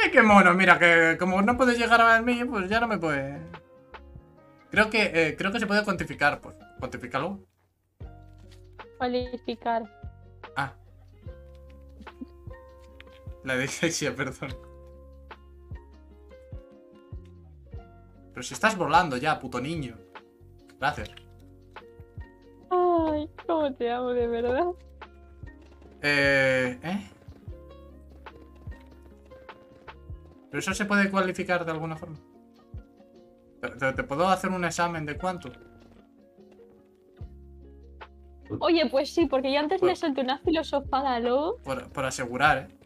qué mono! Mira, que como no puedes llegar a mí, pues ya no me puede... creo que se puede cuantificar, pues. ¿Cuantifícalo? Cualificar. Ah. La dislexia, perdón. Pero si estás volando ya, puto niño. Gracias. Ay, cómo te amo, de verdad. Pero eso se puede cualificar de alguna forma. ¿Te puedo hacer un examen de cuánto? Oye, pues sí, porque yo antes Por- le solté una filosofada, ¿no? Por asegurar, ¿eh?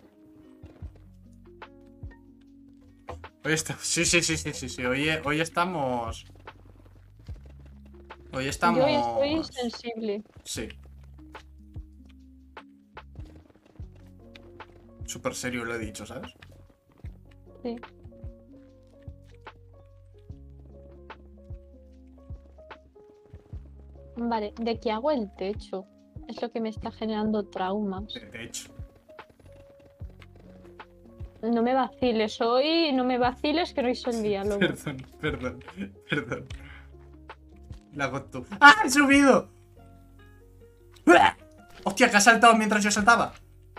Hoy estamos... Sí. Hoy estamos... Hoy Yo ya estoy estamos... sensible. Sí. Súper serio lo he dicho, ¿sabes? Sí. Vale, ¿de qué hago el techo? Es lo que me está generando traumas. De hecho. No me vaciles hoy, no me vaciles que no hizo el diálogo. Perdón. La hago tú. ¡Ah! ¡He subido! ¡Uah! ¡Hostia! Que ha saltado mientras yo saltaba.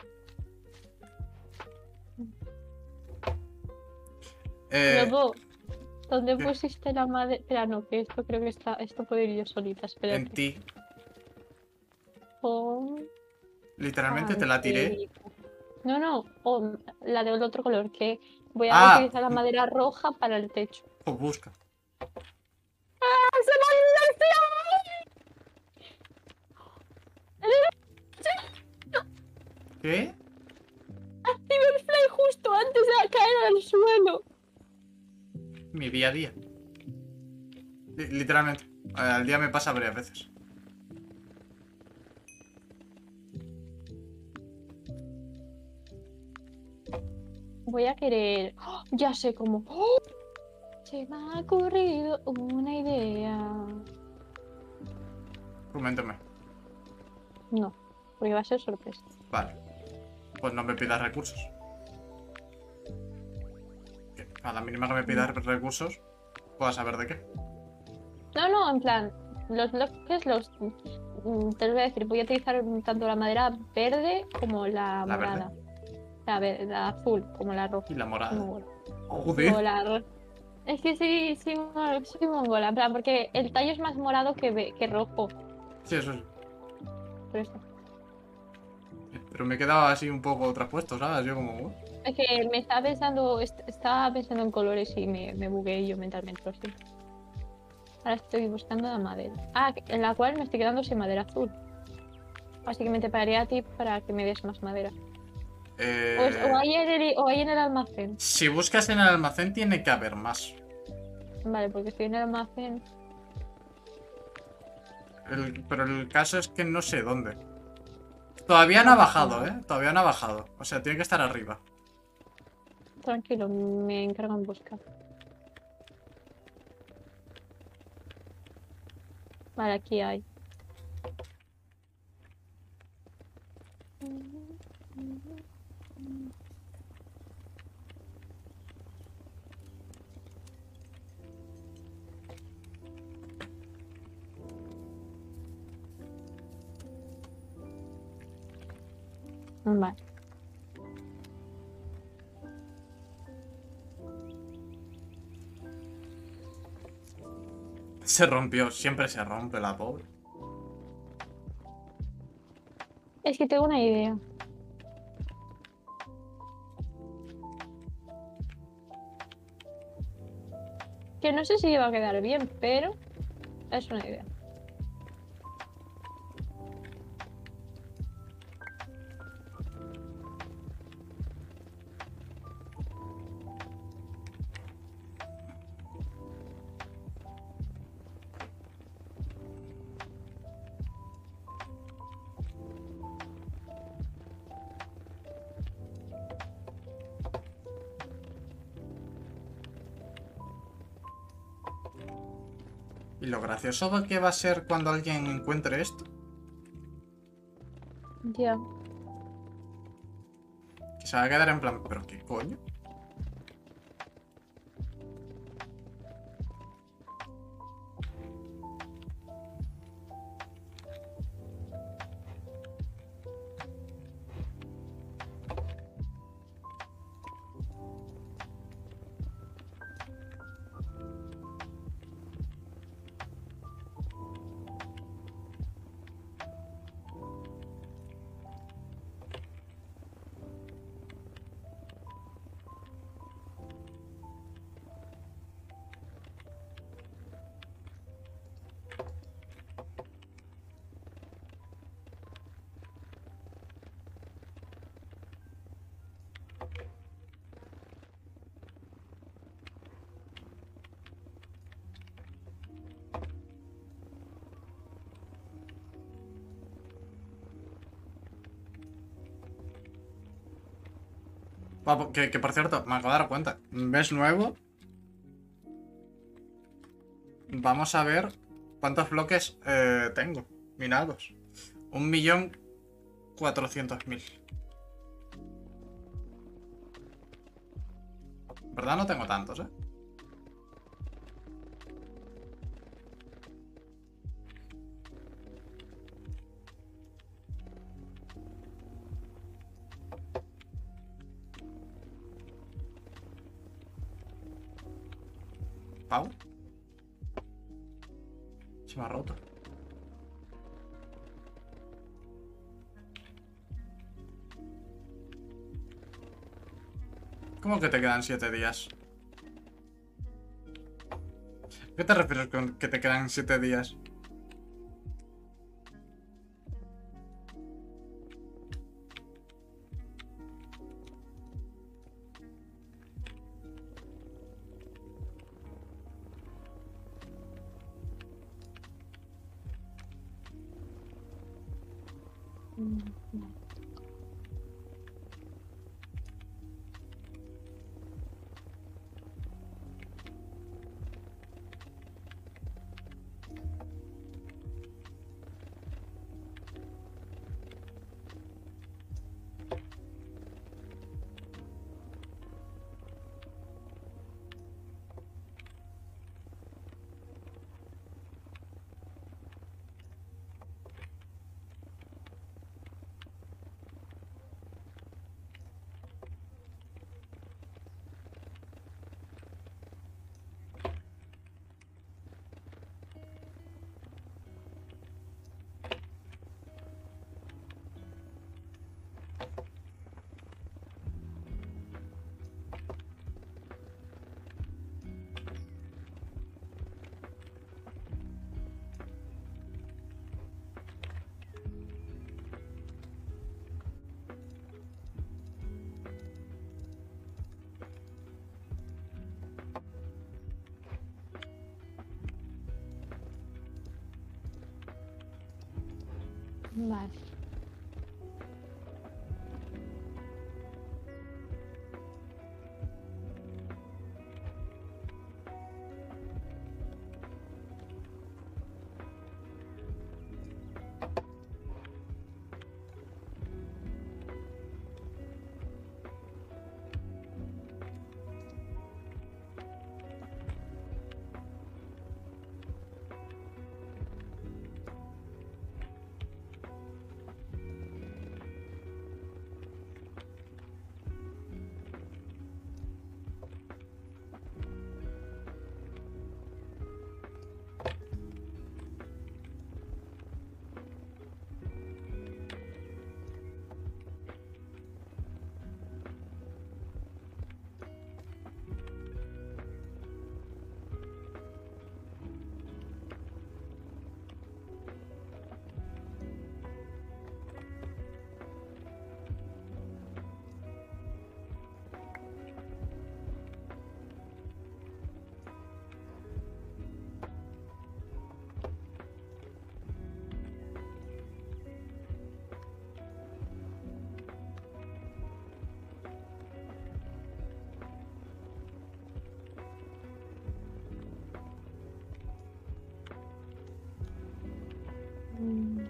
Lobo, ¿dónde ¿Qué? pusiste la madera? Espera, no, que esto creo que está. Esto puedo ir yo solita, En espérate. ti. Pon Literalmente te la tiré. cantérico. No, la del otro color, que voy a Ah, utilizar la madera roja para el techo. pues busca. ¡Ah, se me ha olvidado! ¿Qué? Cyberfly justo antes de caer al suelo. Mi día a día. Literalmente. Al día me pasa varias veces. Voy a querer. ¡Oh! Ya sé cómo. ¡Oh! Se me ha ocurrido una idea. Coméntame. No, porque va a ser sorpresa. Vale. Pues no me pidas recursos. Que a la mínima que me pidas recursos, puedo saber de qué. No, en plan, los bloques te los voy a decir, voy a utilizar tanto la madera verde como la La verde. morada. La azul, como la roja. Y la morada. No, Joder. es que sí, soy mongola, en plan, porque el tallo es más morado que rojo. Sí, eso sí. Por eso. Pero me he quedado así un poco traspuesto, ¿sabes? Yo como... Es que me estaba pensando en colores y me bugué yo mentalmente, lo siento. Ahora estoy buscando la madera. Ah, en la cual me estoy quedando sin madera azul. Así que me te pagaría a ti para que me des más madera. O ahí en el almacén. Si buscas en el almacén tiene que haber más. Vale, porque estoy en el almacén. Pero el caso es que no sé dónde. Todavía no No ha pasa bajado, nada. ¿eh? Todavía no ha bajado. O sea, tiene que estar arriba. Tranquilo, me encargo en buscar. Vale, aquí hay. Vale. Se rompió. Siempre se rompe la pobre. Es que tengo una idea. Que no sé si va a quedar bien, pero es una idea. Y lo gracioso que va a ser cuando alguien encuentre esto. Ya. Que se va a quedar en plan, ¿pero qué coño? Que por cierto, me acabo de dar cuenta. ¿Ves nuevo? Vamos a ver cuántos bloques tengo minados. 1.400.000. ¿Verdad? No tengo tantos, ¿eh? Pau. Se me ha roto. ¿Cómo que te quedan 7 días? ¿Qué te refieres con que te quedan 7 días? Vale. Vale. Mm,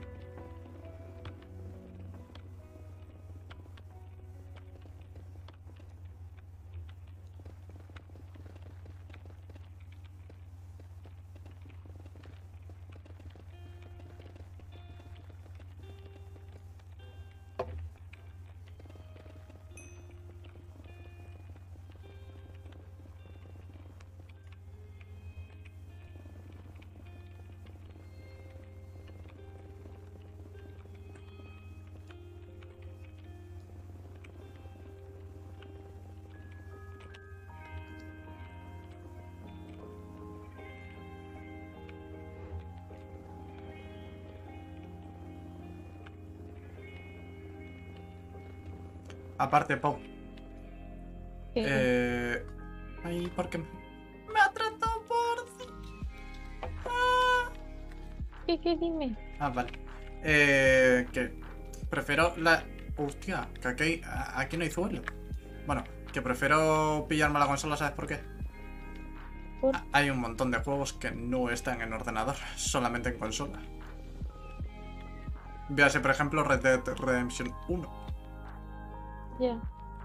Aparte, Pau. ¿qué? Ay, ¿por qué me ha tratado por... ¿Qué? Dime. Ah, vale. Que prefiero la... Hostia, que aquí no hay suelo. Bueno, que prefiero pillarme la consola, ¿sabes por qué? ¿Por? Hay un montón de juegos que no están en ordenador, solamente en consola. Véase, por ejemplo, Red Dead Redemption 1. Ya.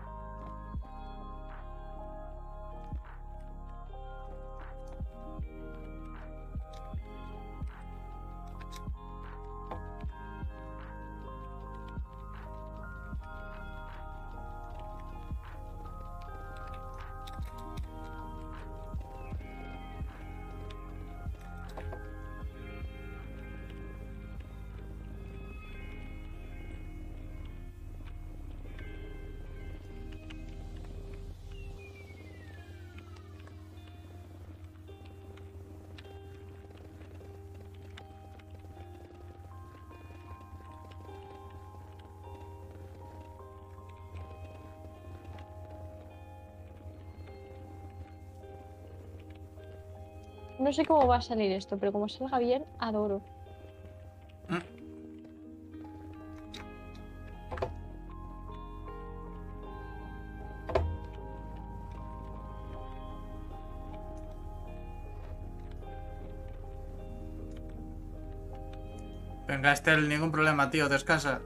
No sé cómo va a salir esto, pero como salga bien, adoro. Mm. Venga, Estel, ningún problema, tío, descansa.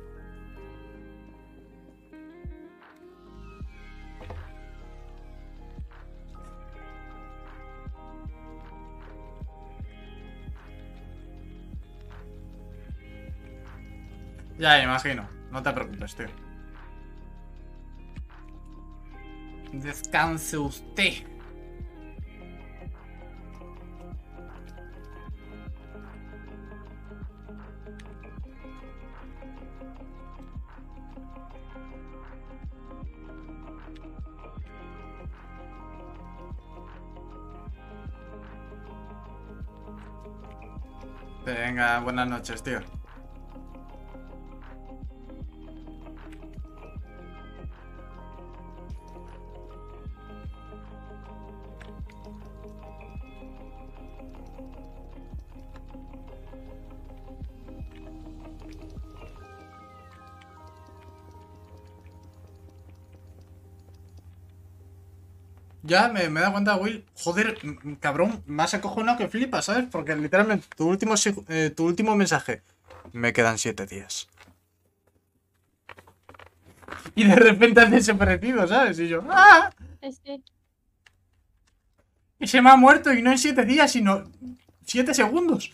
Ya, imagino. No te preocupes, tío. Descanse usted. Venga, buenas noches, tío. Ya me he dado cuenta, Will. Joder, cabrón, más acojonado que flipas, ¿sabes? Porque literalmente tu último mensaje. Me quedan 7 días. Y de repente has desaparecido, ¿sabes? Y yo, ¡ah! Este, Y se me ha muerto y no en 7 días, sino 7 segundos.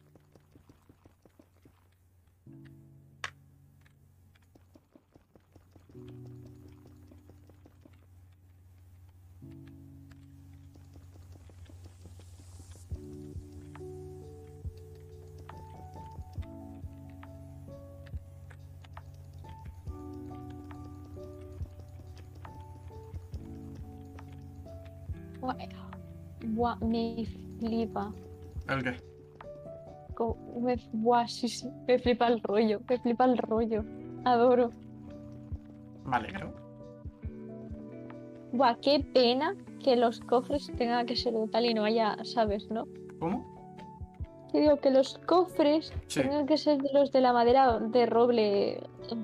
buah, buah, me flipa. ¿El qué? Buah, sí, sí, me flipa el rollo, me flipa el rollo. Adoro. Me alegro. Buah, qué pena que los cofres tengan que ser de tal y no haya, ¿sabes, no? ¿Cómo? Te digo que los cofres Sí, tengan que ser de los de la madera de roble.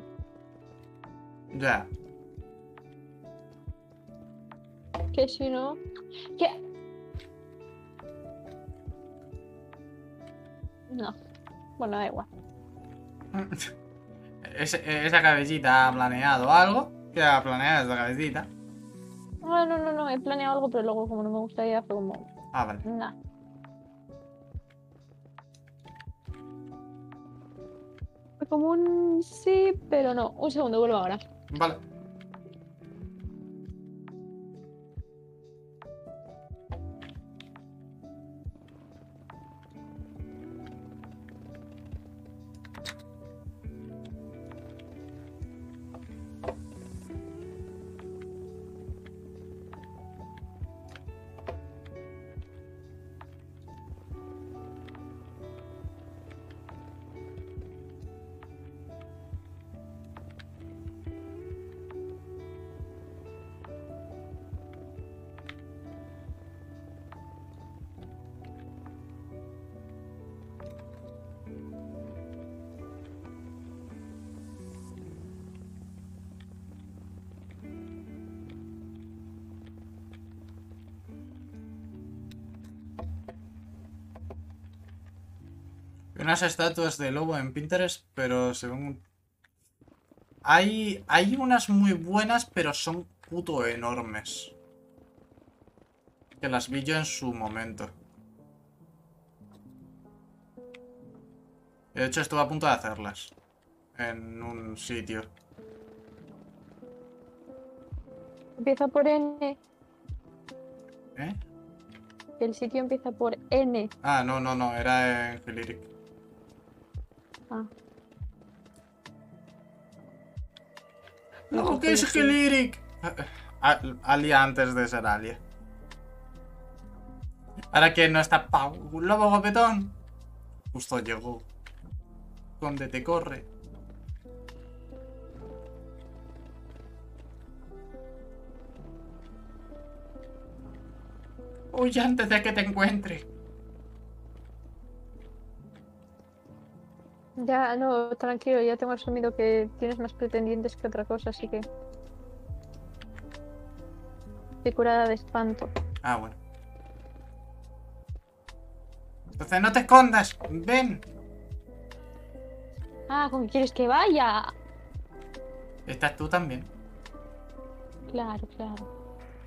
ya. Que si no. Que. No. Bueno, da igual. Esa cabecita ha planeado algo. ¿Qué ha planeado esa cabecita? No, no, no, no. He planeado algo, pero luego, como no me gustaría, fue como. Ah, vale. Nah. Fue como un sí, pero no. Un segundo, vuelvo ahora. Vale. unas estatuas de lobo en Pinterest, pero se ven... Hay unas muy buenas, pero son puto enormes. Que las vi yo en su momento. De hecho, estuve a punto de hacerlas. En un sitio. Empieza por N. ¿Eh? El sitio empieza por N. Ah, no, era en Hillyric. Ah. No, ¿qué es Hillyric? Alia antes de ser Alia. Ahora que no está Pau, un lobo guapetón. Justo llegó. ¿Dónde te corre? Huye antes de que te encuentre. Ya, no, tranquilo, ya tengo asumido que tienes más pretendientes que otra cosa, así que... Estoy curada de espanto. Ah, bueno. Entonces no te escondas. Ven. Ah, ¿con qué quieres que vaya? Estás tú también. Claro, claro.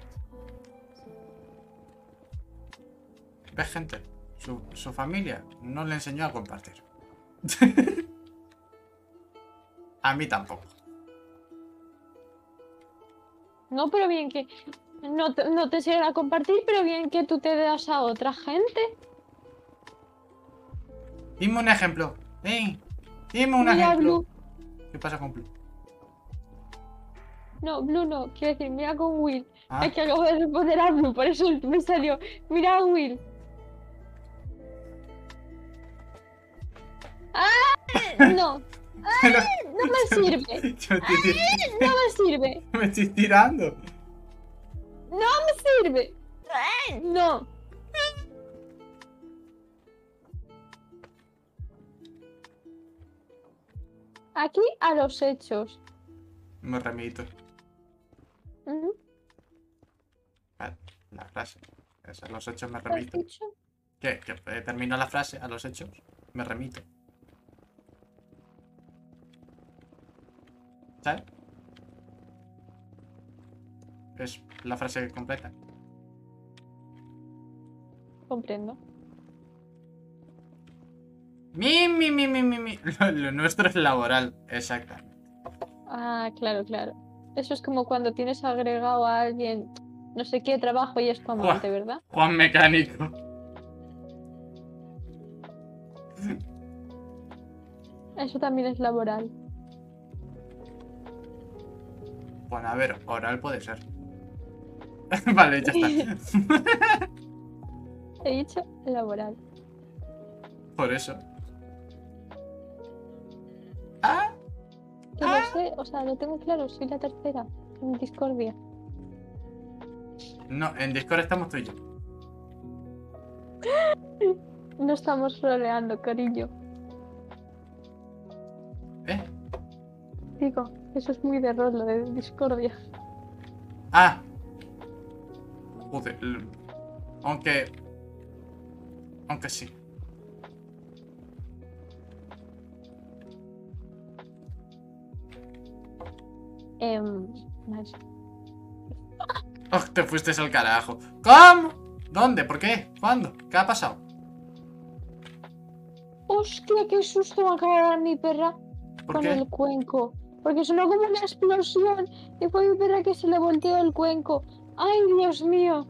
¿Ves, gente? Su familia no le enseñó a compartir. A mí tampoco. No, pero bien que... No te enseñan a compartir, pero bien que tú te das a otra gente. Dime un ejemplo. Dime un Mira, ejemplo. Blue. ¿Qué pasa con Blue? No, Blue no. Quiero decir, mira con Will. Ah. Es que acabo de responder a Blue, por eso me salió. Mira a Will. ¡Ah! No. Pero- No me sirve. Yo No me sirve. me estoy tirando. No me sirve. No. Aquí a los hechos. Me remito. Ujú. Vale, la frase. A los hechos me ¿Qué has remito. dicho? ¿Qué? Que termino la frase a los hechos. Me remito. ¿Sabes? Es la frase completa. Comprendo. Mi. Lo nuestro es laboral, exactamente. Ah, claro, claro. Eso es como cuando tienes agregado a alguien, no sé qué trabajo y es tu amante, ¿verdad? Juan Mecánico. Eso también es laboral. Bueno, a ver, oral puede ser. Vale, ya está. He dicho laboral. Por eso. Ah, Que lo sé, o sea, lo tengo claro, soy la tercera en Discordia. no, en Discord estamos tú y yo. No estamos roleando, cariño. ¿Eh? Digo, eso es muy de rol, lo de Discordia. Ah. Joder. Aunque sí. Nice. Oh, te fuiste al carajo. ¿Cómo? ¿Dónde? ¿Por qué? ¿Cuándo? ¿Qué ha pasado? Hostia, qué susto me acaba de dar mi perra ¿Por con qué? el cuenco. Porque sonó como una explosión y fue mi perra que se le volteó el cuenco. ¡Ay, Dios mío!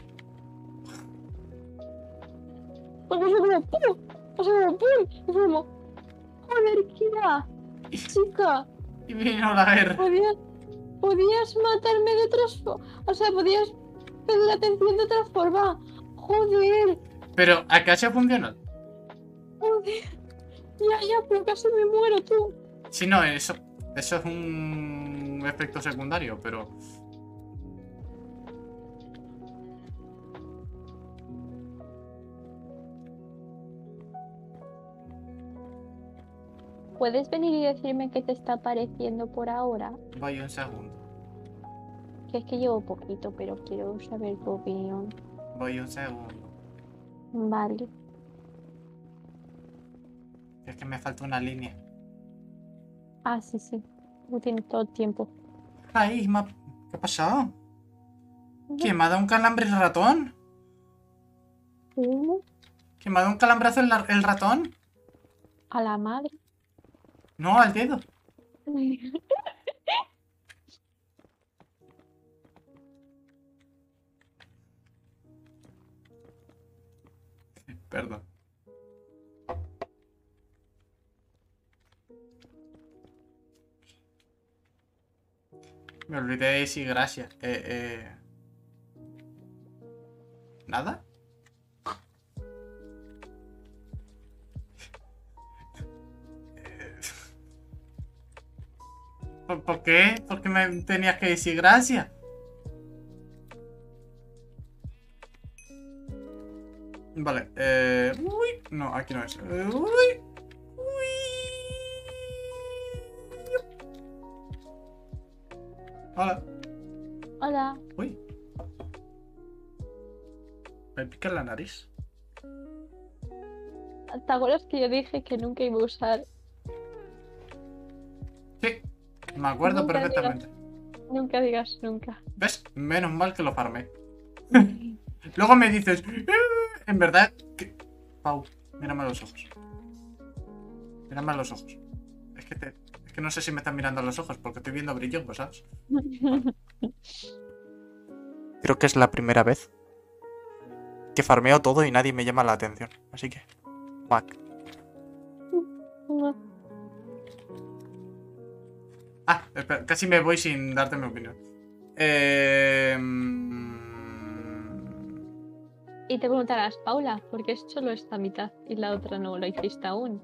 Porque fue como ¡pum! O sea, como ¡pum! Y fue como ¡joder, Kira! Chica, Y vino la guerra. podías matarme de otras formas. O sea, podías pedir atención de otra forma. ¡Joder! Pero ¿acaso funcionó? ¡Joder! Ya, pero casi me muero, tú. Sí, no, eso es un efecto secundario, pero... ¿Puedes venir y decirme qué te está pareciendo por ahora? Voy un segundo. Que es que llevo poquito, pero quiero saber tu opinión. Voy un segundo. Vale. Es que me falta una línea. Ah, sí, sí. No tiene todo el tiempo. Ay, ¿qué ha pasado? ¿Quién me ha dado un calambre el ratón? ¿Cómo? ¿Quién me ha dado un calambrazo el ratón? A la madre. No, al dedo. Perdón. Me olvidé de decir gracias. ¿Nada? ¿Por qué? ¿Por qué me tenías que decir gracias? Vale, uy, no, aquí no es. Uy, uy. Hola. Hola. Uy. Me pica la nariz. ¿Te acuerdas que yo dije que nunca iba a usar? Sí, me acuerdo perfectamente. Nunca digas nunca. ¿Ves? Menos mal que lo farmé. Luego me dices, en verdad, que... Pau, mírame a los ojos. Mírame a los ojos. Es que no sé si me están mirando a los ojos porque estoy viendo brillo, ¿sabes? Creo que es la primera vez que farmeo todo y nadie me llama la atención. Así que... Mac. Ah, espera, casi me voy sin darte mi opinión. Y te preguntarás, Paula, ¿por qué es solo esta mitad y la otra no lo hiciste aún?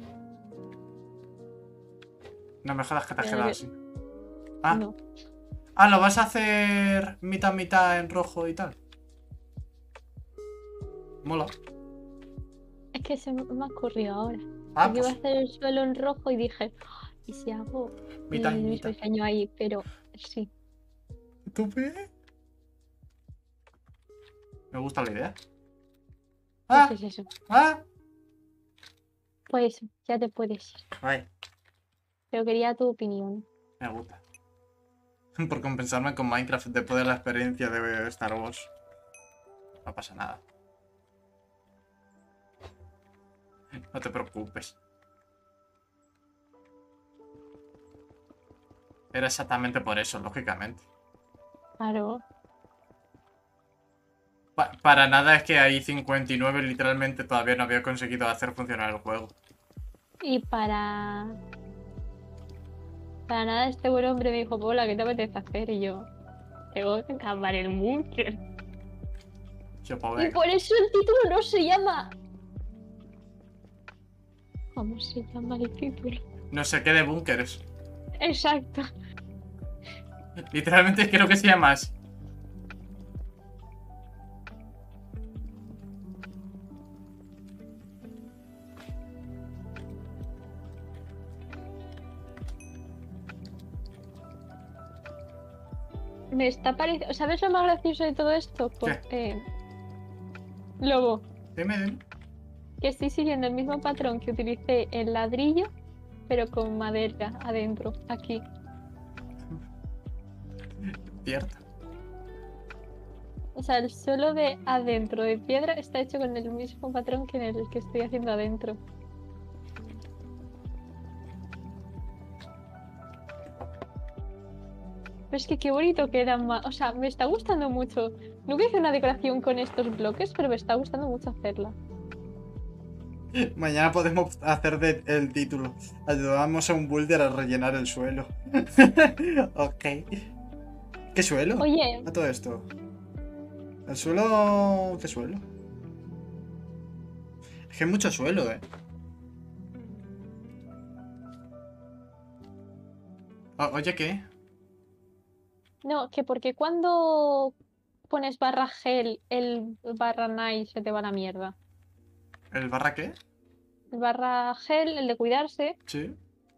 No me jodas que te has Pero quedado que- así. Ah, No. ¿lo vas a hacer mitad mitad en rojo y tal? Mola. Es que se me ha ocurrido ahora. Ah, Porque iba a pues hacer el suelo en rojo y dije, "Ah, ¿y si hago mitad y el mitad. mismo diseño ahí?" Pero sí. ¿Tú qué? Me gusta la idea. Ah, Pues es eso. ah. Pues ya te puedes ir. Ay, Pero quería tu opinión. me gusta. Por compensarme con Minecraft después de la experiencia de Star Wars. No pasa nada. No te preocupes. Era exactamente por eso, lógicamente. Claro. Para nada es que ahí 59 literalmente todavía no había conseguido hacer funcionar el juego. Y para nada este buen hombre me dijo, Paula, ¿qué te apetece hacer? Y yo, tengo que acabar el búnker. Yo, Y pobre. por eso el título no se llama. ¿Cómo se llama el título? No sé qué de búnkeres. Exacto. Literalmente creo que se llama así. Me está pareciendo. ¿Sabes lo más gracioso de todo esto? ¿Qué? Lobo, Dime. que estoy siguiendo el mismo patrón que utilicé el ladrillo, pero con madera adentro, aquí. Cierto. O sea, el suelo de adentro de piedra está hecho con el mismo patrón que en el que estoy haciendo adentro. Pero es que qué bonito queda más. O sea, me está gustando mucho. Nunca hice una decoración con estos bloques, pero me está gustando mucho hacerla. Mañana podemos hacer el título. Ayudamos a un builder a rellenar el suelo. Ok. ¿Qué suelo? Oye, A todo esto. ¿El suelo? ¿Qué suelo? Es que hay mucho suelo, ¿eh? Oye, ¿qué? no, que porque cuando pones barra gel, el barra nice se te va a la mierda. ¿El barra qué? El barra gel, el de cuidarse, Sí.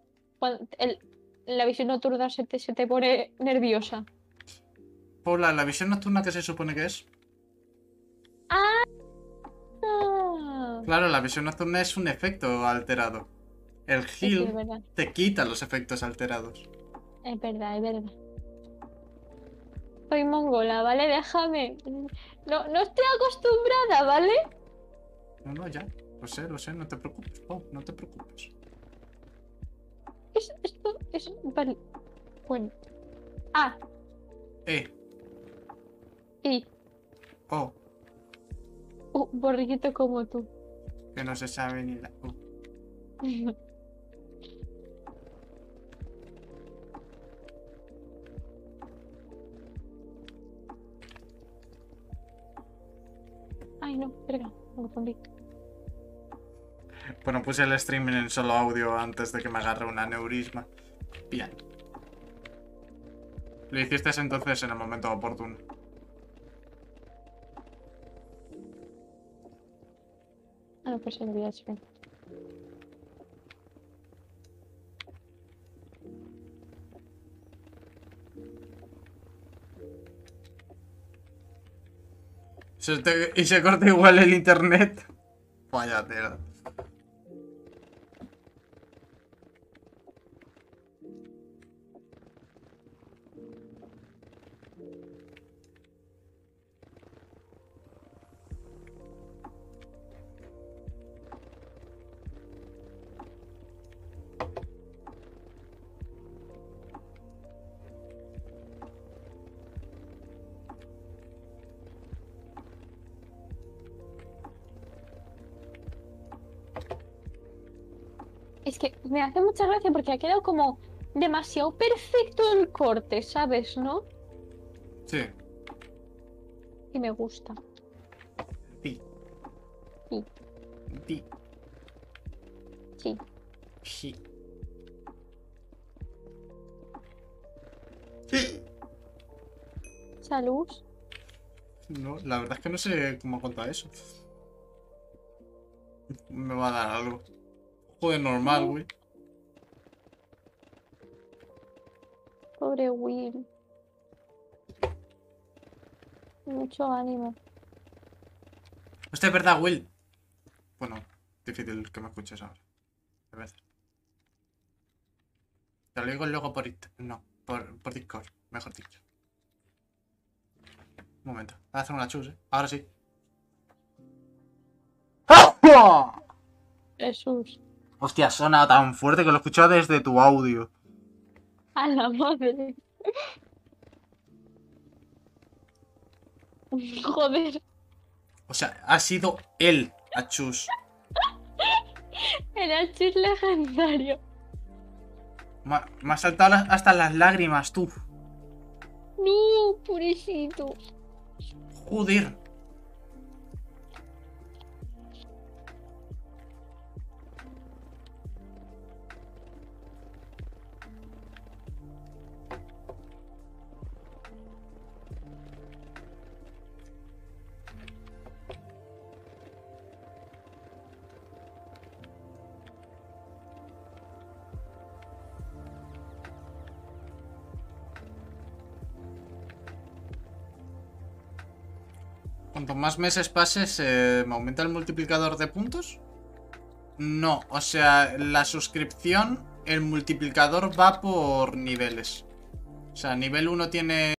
la visión nocturna se te pone nerviosa. Por la visión nocturna que se supone que es. ¡Ah! Claro, la visión nocturna es un efecto alterado. El Sí, heal es verdad. te quita los efectos alterados. Es verdad, es verdad. Soy mongola, ¿vale? Déjame. No, no estoy acostumbrada, ¿vale? No, no, ya. Lo sé, no te preocupes, Pau, no te preocupes. Esto es... Vale. Bueno. Ah, Eh, y... oh, borriguito como tú. que no se sabe ni la. Oh. Ay, no, verga, me confundí. Bueno, puse el streaming en solo audio antes de que me agarre un aneurisma. Bien. Lo hiciste entonces en el momento oportuno. Ah, no, pues se lo voy a hacer. Y se corta igual el internet. Vaya tela. Es que me hace mucha gracia porque ha quedado como demasiado perfecto el corte, ¿sabes? ¿No? Sí. Y me gusta. Sí. Sí, Sí. sí. Sí. Sí. Salud. No, la verdad es que no sé cómo contar eso. Me va a dar algo. Joder, normal, güey. Pobre Will. Mucho ánimo. Hostia, es verdad, Will. Bueno, difícil que me escuches ahora. De verdad. Te lo digo luego No, por Discord, mejor dicho. Un momento. Voy a hacer una chus, ¿eh? Ahora sí. Jesús. Hostia, suena tan fuerte que lo he escuchado desde tu audio. A la madre. Joder. O sea, ha sido él, Achus. Era el chis legendario. Me ha saltado hasta las lágrimas, tú. No, pobrecito. Joder. Cuanto más meses pases, ¿me aumenta el multiplicador de puntos? No, o sea, la suscripción, el multiplicador va por niveles. O sea, nivel 1 tiene